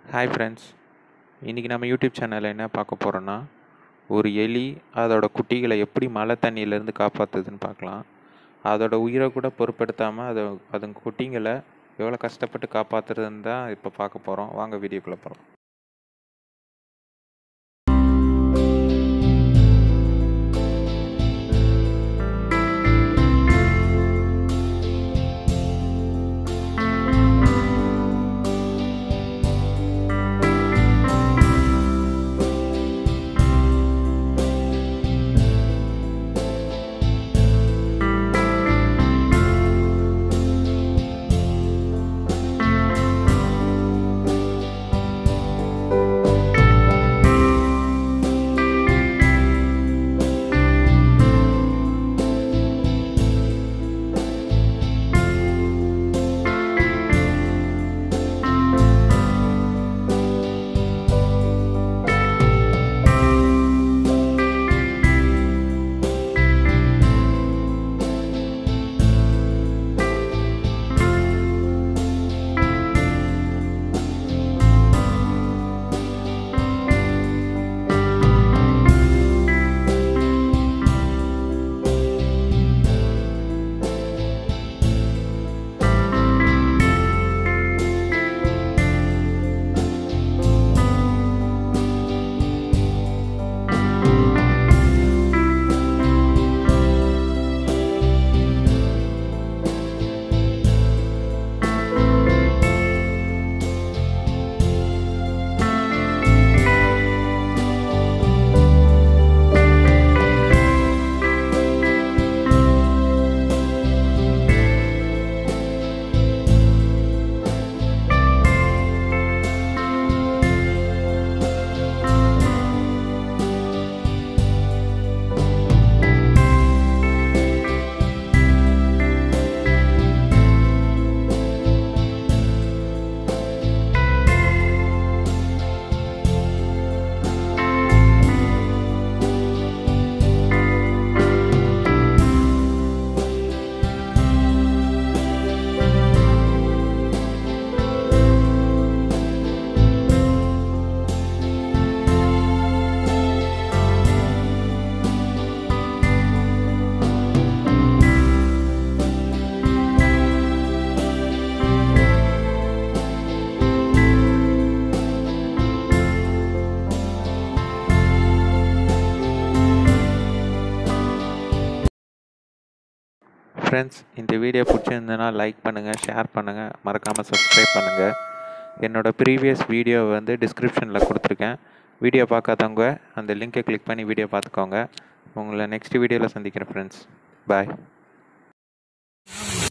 Hi friends, இன்றைக்கி நம்ம YouTube சேனலில் என்ன பார்க்க போகிறோன்னா, ஒரு எலி அதோட குட்டிகளை எப்படி மழை தண்ணியிலேருந்து காப்பாற்றுதுன்னு பார்க்கலாம். அதோட உயிரை கூட பொருட்படுத்தாமல் அதுங்க குட்டிங்களை எவ்வளோ கஷ்டப்பட்டு காப்பாற்றுறதுன்னு தான் இப்போ பார்க்க போகிறோம். வாங்க வீடியோக்குள்ளே போகிறோம். ஃப்ரெண்ட்ஸ், இந்த வீடியோ பிடிச்சிருந்ததுன்னா லைக் பண்ணுங்கள், ஷேர் பண்ணுங்கள், மறக்காமல் சப்ஸ்கிரைப் பண்ணுங்கள். என்னோடய ப்ரீவியஸ் வீடியோ டிஸ்கிரிப்ஷனில் கொடுத்துருக்கேன். வீடியோ பார்க்காதவங்க அந்த லிங்கை கிளிக் பண்ணி வீடியோ பார்த்துக்கோங்க. உங்களை நெக்ஸ்ட் வீடியோவில் சந்திக்கிறேன் ஃப்ரெண்ட்ஸ். பாய்.